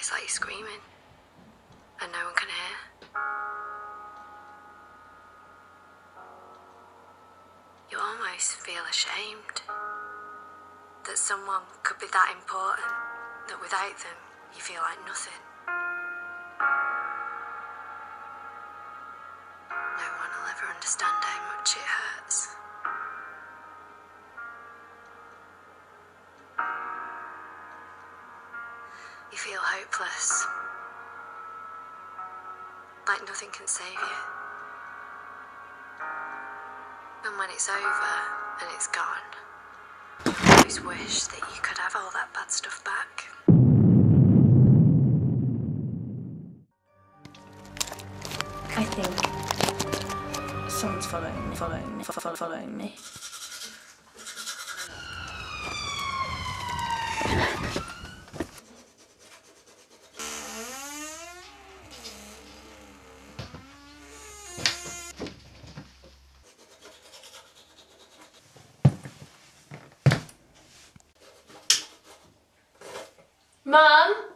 It's like you're screaming and no one can hear. You almost feel ashamed that someone could be that important, that without them you feel like nothing. No one will ever understand how much it hurts. You feel hopeless, like nothing can save you. And when it's over and it's gone, you always wish that you could have all that bad stuff back. I think someone's following me. Mum?